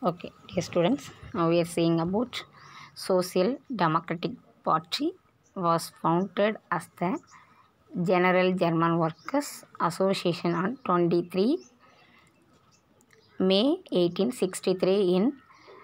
Okay, dear students, now we are seeing about Social Democratic Party was founded as the General German Workers Association on 23 May 1863 in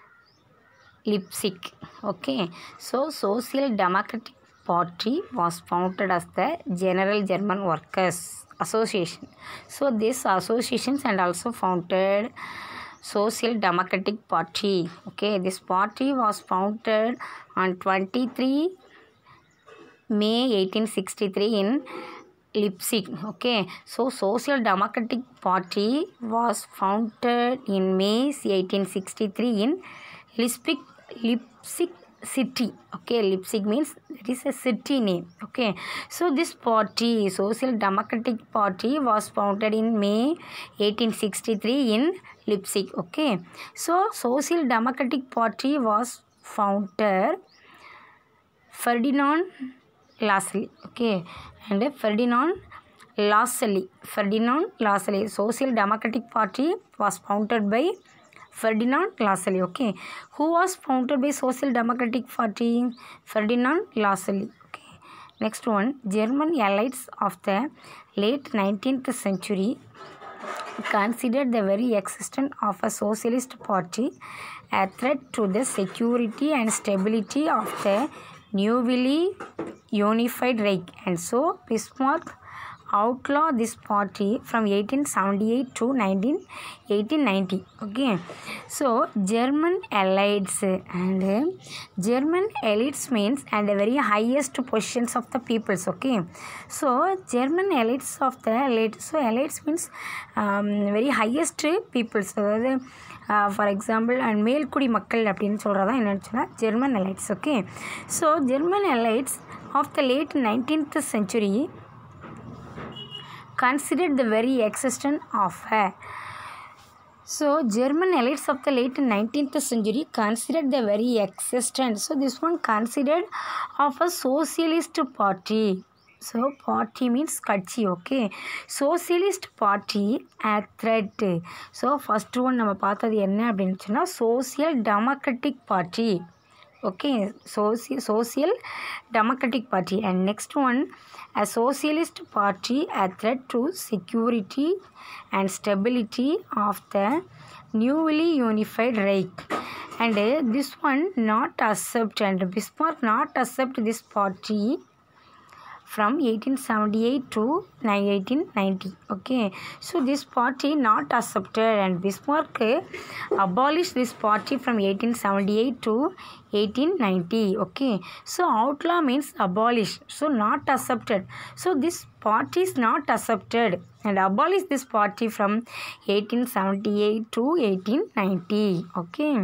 Leipzig. Okay, so Social Democratic Party was founded as the General German Workers Association. So this associations and also founded Social Democratic Party. Okay, this party was founded on 23 May 1863 in Leipzig. Okay, so Social Democratic Party was founded in May 1863 in Leipzig city. Okay, Leipzig means it is a city name. Okay, so this party, Social Democratic Party, was founded in May 1863 in Leipzig. Okay, so Social Democratic Party was founded Ferdinand Lassalle. Okay, and Ferdinand Lassalle. Social Democratic Party was founded by Ferdinand Lassalle. Okay, who was founded by Social Democratic Party? Ferdinand Lassalle. Okay, next one, German elites of the late 19th century considered the very existence of a socialist party a threat to the security and stability of the newly unified Reich, and so Bismarck outlawed this party from 1878 to 1890. Okay, so German elites and German elites means and the very highest positions of the peoples. Okay, so German elites of the late, so elites means very highest peoples. For example, and மேல்குடி மக்கள் அப்படின்னு சொல்கிறதா என்னன்னு சொன்னால் German elites. Okay, so German elites of the late 19th century considered the very existence of a German elites of the late 19th century considered the very existence. So this one considered of a socialist party. So party means kachi. Okay, socialist party a threat. So first one நம்ம பார்த்தது என்ன அப்படின்னு சொன்னா Social Democratic Party. Okay, Social Democratic Party, and next one, a socialist party a threat to security and stability of the newly unified Reich, and this one not accept, and Bismarck not accept this party from 1878 to 1890. Okay, so this party not accepted, and Bismarck abolished this party from 1878 to 1890. Okay, so outlaw means abolish, so not accepted. So this party is not accepted and abolish this party from 1878 to 1890. Okay,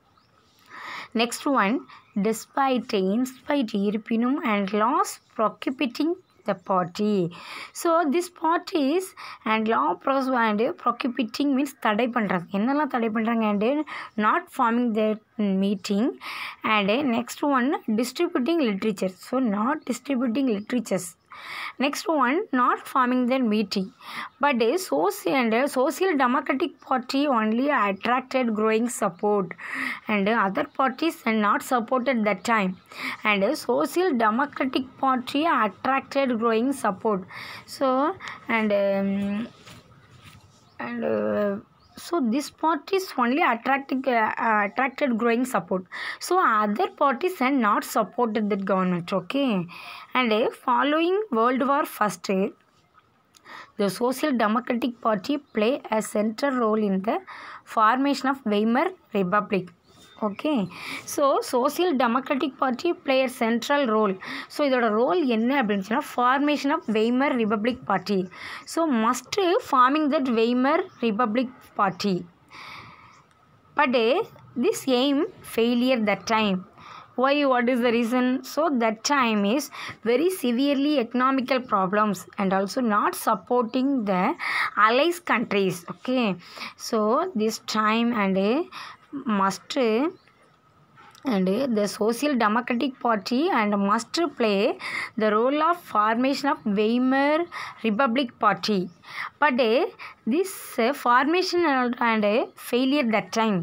next one, despite இருப்பினும் and laws prohibiting the party. So this parties and law and prohibiting means தடை பண்றாங்க. என்னெல்லாம் தடை பண்றாங்க? And not forming their meeting, and next one, distributing literature. So not distributing literatures. Next one, not forming their meeting, but Social Democratic Party only attracted growing support, and other parties are not supported that time, and Social Democratic Party attracted growing support. So so this parties only attracted growing support. So other parties are not supported that government. Okay, and following World War First, the Social Democratic Party play a central role in the formation of Weimar Republic. Okay, so Social Democratic Party play a central role. So இதோட role என்ன அப்படின்னு சொன்னால் formation of Weimar Republic Party. So must forming that Weimar Republic Party, but this aim failure that time. Why? What is the reason? So that time is very severely economical problems and also not supporting the allies countries. Okay, so this time and must, and the Social Democratic Party and must play the role of formation of Weimar Republic Party, but this formation and failure that time.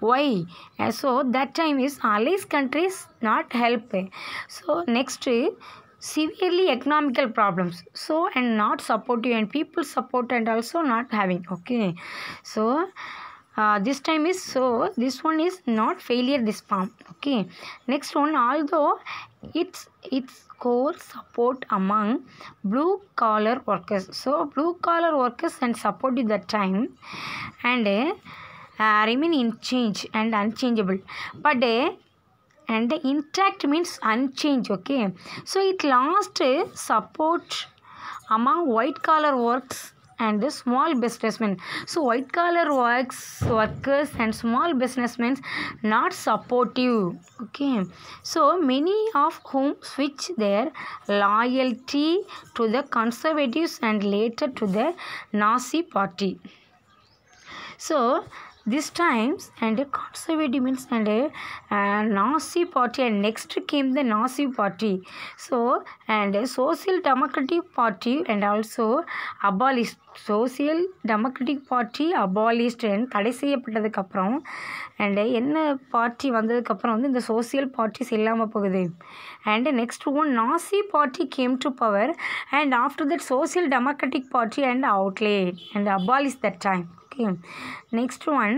Why? So that time is allies countries not help. So next, severely economical problems, so and not supportive, and people support and also not having. Okay, so this time is, so this one is not failure this farm. Okay, next one, although its core support among blue collar workers, so blue collar workers and supported that time, and remain in change and unchangeable, but and intact means unchanged. Okay, so it lost support among white collar works and the small businessmen. So white collar workers and small businessmen not supportive. Okay, so many of whom switch their loyalty to the conservatives and later to the Nazi party. So this times, and conservative means, and Nazi party, and next came the Nazi party. So and social democratic party and also abolished. social democratic party abolished and தடை செய்யப்பட்டதுக்கு அப்புறம், and என்ன party வந்ததுக்கு அப்புறம் வந்து இந்த social parties இல்லாமல் போகுது. and next one, Nazi party came to power, and after that social democratic party and outlawed and abolished that time. Okay, next one,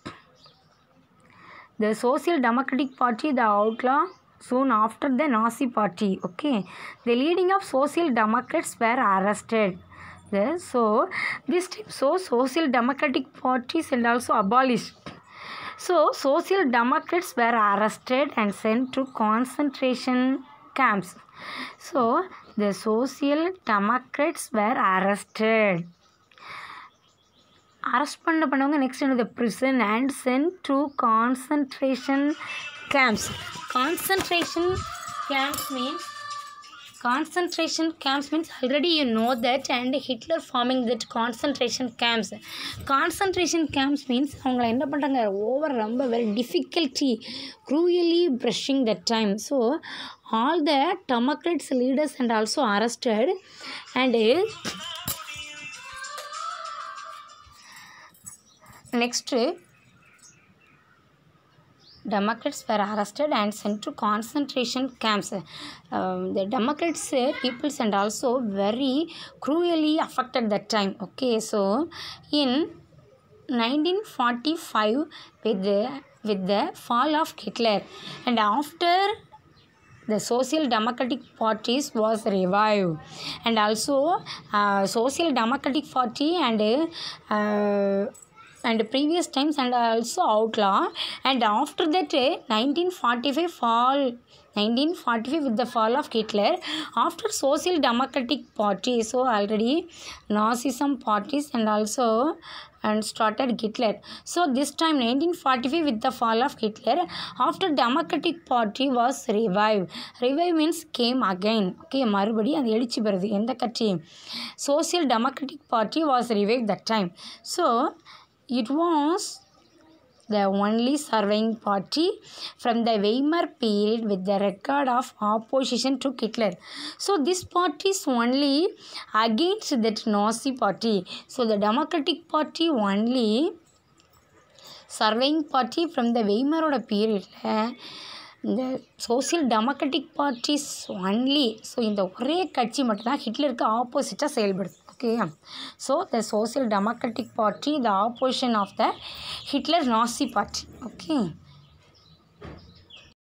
the social democratic party, the outlaw soon after the Nazi party. Okay, the leading of social democrats were arrested. So this time, so social democratic parties and also abolished. So social democrats were arrested and sent to concentration camps. So the social democrats were arrested. Arrest பண்ணவங்க next into the prison and sent to concentration camps. Concentration camps means already you know that, and Hitler forming that concentration camps. Concentration camps means அவங்களை என்ன பண்ணுறாங்க, over ரொம்ப very difficulty, cruelly brushing that time. So all the Democrats leaders and also arrested, and next Democrats were arrested and sent to concentration camps. The Democrats peoples and also very cruelly affected that time. Okay, so in 1945 with the fall of Hitler, and after the social democratic parties was revived, and also social democratic party and previous times and also outlaw, and after that 1945 with the fall of Hitler, after social democratic party, so already Nazism parties and also and started Hitler. So this time 1945 with the fall of Hitler, after democratic party was revived. Revive means came again. Okay, மறுபடி அது எழுச்சி பெறுது. எந்த கட்சி? social democratic party was revived that time. So it was the only surviving party from the Weimar period with the record of opposition to Hitler. So this party is only against that Nazi party. So the Democratic Party only surviving party from the Weimar period. The social democratic parties only. So இந்த ஒரே கட்சி மட்டும்தான் ஹிட்லருக்கு ஆப்போசிட்டாக செயல்படுது. Okay, so the social democratic party, the opposition of the Hitler Nazi party. Okay.